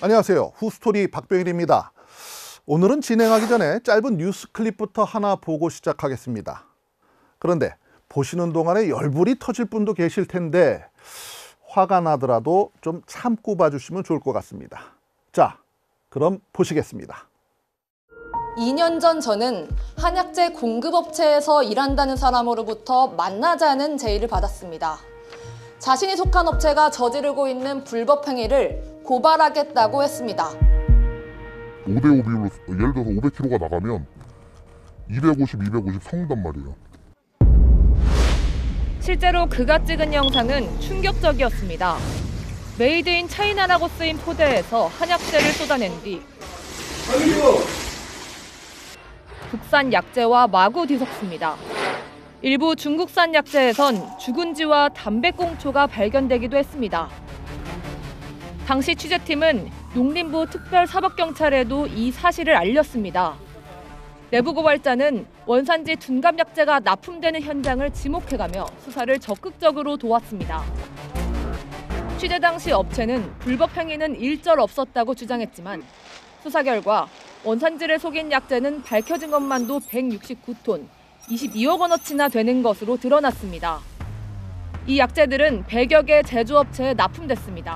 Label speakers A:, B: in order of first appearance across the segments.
A: 안녕하세요. 후스토리 박병일입니다. 오늘은 진행하기 전에 짧은 뉴스 클립부터 하나 보고 시작하겠습니다. 그런데 보시는 동안에 열불이 터질 분도 계실 텐데 화가 나더라도 좀 참고 봐주시면 좋을 것 같습니다. 자, 그럼 보시겠습니다.
B: 2년 전 저는 한약재 공급업체에서 일한다는 사람으로부터 만나자는 제의를 받았습니다. 자신이 속한 업체가 저지르고 있는 불법 행위를 고발하겠다고 했습니다.
C: 5대5 비율로 예를 들어서 500kg가 나가면 250 사온단 말이에요.
D: 실제로 그가 찍은 영상은 충격적이었습니다. 메이드 인 차이나라고 쓰인 포대에서 한약재를 쏟아낸 뒤 국산 약재와 마구 뒤섞습니다. 일부 중국산 약재에선 주근지와 담배꽁초가 발견되기도 했습니다. 당시 취재팀은 농림부 특별사법경찰에도 이 사실을 알렸습니다. 내부 고발자는 원산지 둔감약재가 납품되는 현장을 지목해가며 수사를 적극적으로 도왔습니다. 취재 당시 업체는 불법 행위는 일절 없었다고 주장했지만 수사 결과 원산지를 속인 약재는 밝혀진 것만도 169톤, 22억 원어치나 되는 것으로 드러났습니다. 이 약재들은 100여 개 제조업체에 납품됐습니다.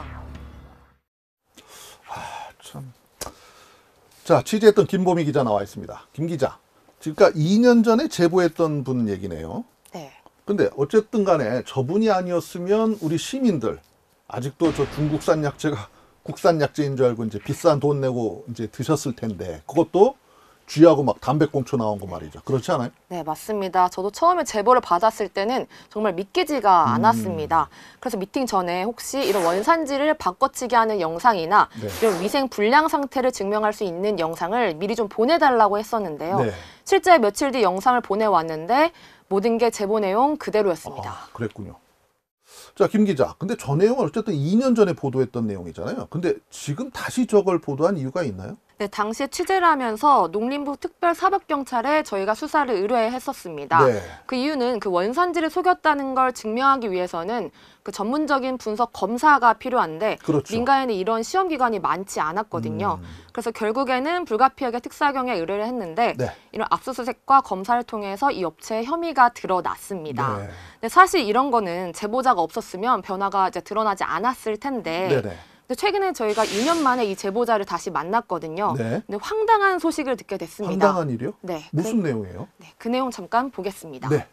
A: 참. 자, 취재했던 김보미 기자 나와 있습니다. 김 기자, 그러니까 2년 전에 제보했던 분 얘기네요.
B: 네.
A: 근데 어쨌든 간에 저분이 아니었으면 우리 시민들 아직도 저 중국산 약재가 국산 약재인 줄 알고 이제 비싼 돈 내고 이제 드셨을 텐데 그것도 쥐하고 막 담배꽁초 나온 거 말이죠. 그렇지 않아요?
B: 네, 맞습니다. 저도 처음에 제보를 받았을 때는 정말 믿기지가 않았습니다. 그래서 미팅 전에 혹시 이런 원산지를 바꿔치기 하는 영상이나
A: 네.
B: 이런 위생 불량 상태를 증명할 수 있는 영상을 미리 좀 보내달라고 했었는데요.
A: 네.
B: 실제 며칠 뒤 영상을 보내왔는데 모든 게 제보 내용 그대로였습니다.
A: 아, 그랬군요. 자, 김 기자. 근데 저 내용은 어쨌든 2년 전에 보도했던 내용이잖아요. 근데 지금 다시 저걸 보도한 이유가 있나요?
B: 네, 당시에 취재를 하면서 농림부 특별사법경찰에 저희가 수사를 의뢰했었습니다.
A: 네.
B: 그 이유는 그 원산지를 속였다는 걸 증명하기 위해서는 그 전문적인 분석 검사가 필요한데
A: 그렇죠.
B: 민간에는 이런 시험기관이 많지 않았거든요. 그래서 결국에는 불가피하게 특사경에 의뢰를 했는데
A: 네.
B: 이런 압수수색과 검사를 통해서 이 업체의 혐의가 드러났습니다.
A: 네.
B: 근데 사실 이런 거는 제보자가 없었으면 변화가 이제 드러나지 않았을 텐데
A: 네네.
B: 근데 최근에 저희가 2년 만에 이 제보자를 다시 만났거든요.
A: 네.
B: 근데 황당한 소식을 듣게 됐습니다.
A: 황당한 일이요?
B: 네.
A: 무슨 내용이에요?
B: 네, 그 내용 잠깐 보겠습니다.
A: 네.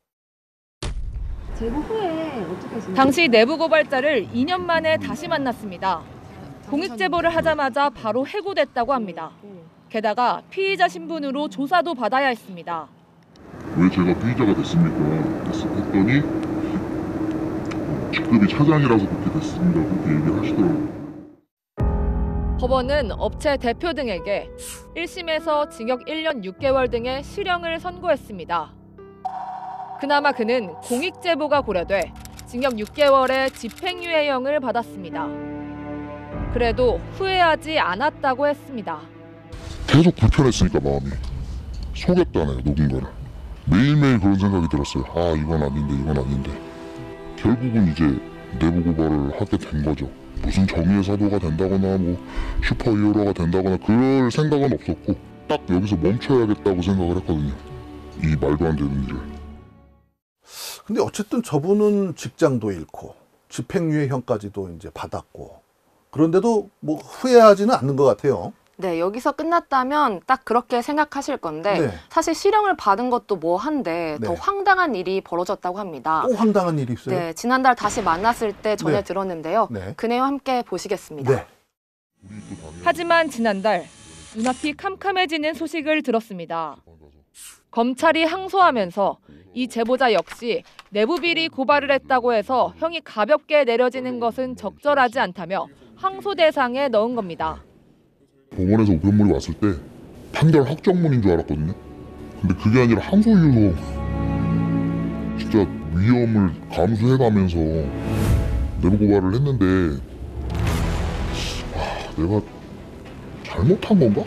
E: 제보 후에 어떻게 하시나요?
D: 당시 내부 고발자를 2년 만에 다시 만났습니다. 공익 제보를 하자마자 바로 해고됐다고 합니다. 게다가 피의자 신분으로 조사도 받아야 했습니다.
C: 왜 제가 피의자가 됐습니까? 했더니 직급이 차장이라서 그렇게 됐습니다. 그렇게 얘기를 하시더라고요.
D: 법원은 업체 대표 등에게 1심에서 징역 1년 6개월 등의 실형을 선고했습니다. 그나마 그는 공익 제보가 고려돼 징역 6개월의 집행유예형을 받았습니다. 그래도 후회하지 않았다고 했습니다.
C: 계속 불편했으니까 마음이 속였다네요. 누군가를. 매일매일 그런 생각이 들었어요. 아, 이건 아닌데 이건 아닌데. 결국은 이제 내부 고발을 하게 된 거죠. 무슨 정의의 사도가 된다거나 뭐 슈퍼히어로가 된다거나 그럴 생각은 없었고 딱 여기서 멈춰야겠다고 생각을 했거든요. 이 말도 안 되는 일을.
A: 근데 어쨌든 저분은 직장도 잃고 집행유예형까지도 이제 받았고 그런데도 뭐 후회하지는 않는 것 같아요.
B: 네, 여기서 끝났다면 딱 그렇게 생각하실 건데
A: 네.
B: 사실 실형을 받은 것도 뭐한데 더
A: 네.
B: 황당한 일이 벌어졌다고 합니다.
A: 또 황당한 일이 있어요?
B: 네, 지난달 다시 만났을 때 전해
A: 네.
B: 들었는데요.
A: 네.
B: 그 내용 함께 보시겠습니다.
A: 네.
D: 하지만 지난달 눈앞이 캄캄해지는 소식을 들었습니다. 검찰이 항소하면서 이 제보자 역시 내부비리 고발을 했다고 해서 형이 가볍게 내려지는 것은 적절하지 않다며 항소 대상에 넣은 겁니다.
C: 법원에서 우편물이 왔을 때 판결 확정문인 줄 알았거든요. 근데 그게 아니라 항소 이유서 진짜 위험을 감수해가면서 내부 고발을 했는데 내가 잘못한 건가?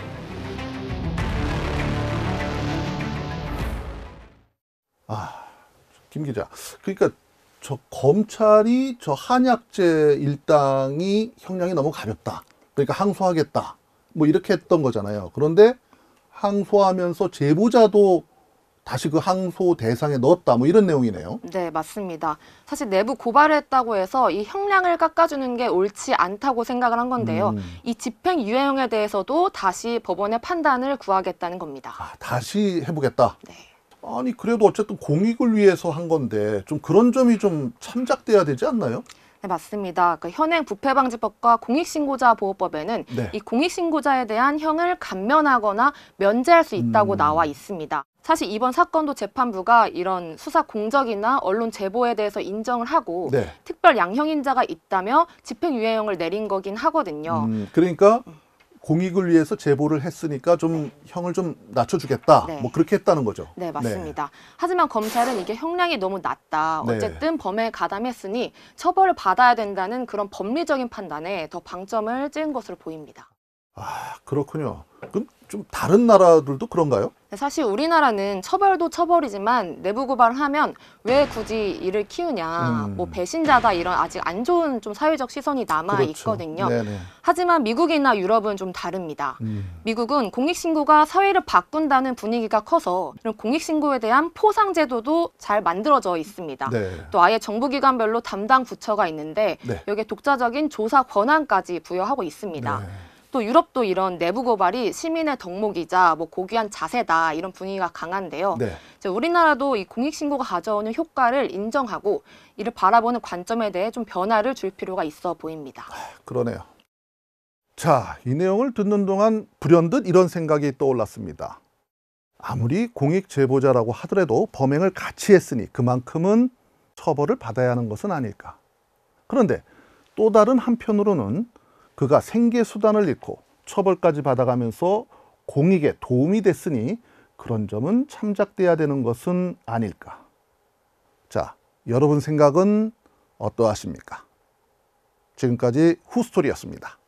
A: 김 기자, 그러니까 저 검찰이 저 한약재 일당이 형량이 너무 가볍다 그러니까 항소하겠다. 뭐 이렇게 했던 거잖아요. 그런데 항소하면서 제보자도 다시 그 항소 대상에 넣었다. 뭐 이런 내용이네요.
B: 네, 맞습니다. 사실 내부 고발을 했다고 해서 이 형량을 깎아주는 게 옳지 않다고 생각을 한 건데요. 이 집행유예형에 대해서도 다시 법원의 판단을 구하겠다는 겁니다.
A: 아, 다시 해보겠다.
B: 네.
A: 아니 그래도 어쨌든 공익을 위해서 한 건데 좀 그런 점이 좀 참작돼야 되지 않나요?
B: 네, 맞습니다. 그 현행 부패방지법과 공익신고자 보호법에는
A: 네.
B: 이 공익신고자에 대한 형을 감면하거나 면제할 수 있다고 나와 있습니다. 사실 이번 사건도 재판부가 이런 수사 공적이나 언론 제보에 대해서 인정을 하고
A: 네.
B: 특별 양형인자가 있다며 집행유예형을 내린 거긴 하거든요.
A: 그러니까 공익을 위해서 제보를 했으니까 좀 형을 좀 낮춰주겠다.
B: 네.
A: 뭐 그렇게 했다는 거죠.
B: 네, 맞습니다. 하지만 검찰은 이게 형량이 너무 낮다.
A: 네.
B: 어쨌든 범행에 가담했으니 처벌을 받아야 된다는 그런 법리적인 판단에 더 방점을 찍은 것으로 보입니다.
A: 아, 그렇군요. 그럼 좀 다른 나라들도 그런가요?
B: 사실 우리나라는 처벌도 처벌이지만 내부 고발을 하면 왜 굳이 이를 키우냐, 뭐 배신자다 이런 아직 안 좋은 좀 사회적 시선이 남아
A: 그렇죠.
B: 있거든요.
A: 네네.
B: 하지만 미국이나 유럽은 좀 다릅니다. 미국은 공익신고가 사회를 바꾼다는 분위기가 커서 이런 공익신고에 대한 포상제도도 잘 만들어져 있습니다.
A: 네.
B: 또 아예 정부기관별로 담당 부처가 있는데
A: 네.
B: 여기에 독자적인 조사 권한까지 부여하고 있습니다.
A: 네.
B: 또 유럽도 이런 내부 고발이 시민의 덕목이자 뭐 고귀한 자세다 이런 분위기가 강한데요.
A: 네.
B: 이제 우리나라도 이 공익신고가 가져오는 효과를 인정하고 이를 바라보는 관점에 대해 좀 변화를 줄 필요가 있어 보입니다.
A: 그러네요. 자, 이 내용을 듣는 동안 불현듯 이런 생각이 떠올랐습니다. 아무리 공익 제보자라고 하더라도 범행을 같이 했으니 그만큼은 처벌을 받아야 하는 것은 아닐까. 그런데 또 다른 한편으로는 그가 생계 수단을 잃고 처벌까지 받아가면서 공익에 도움이 됐으니 그런 점은 참작돼야 되는 것은 아닐까. 자, 여러분 생각은 어떠하십니까? 지금까지 후스토리였습니다.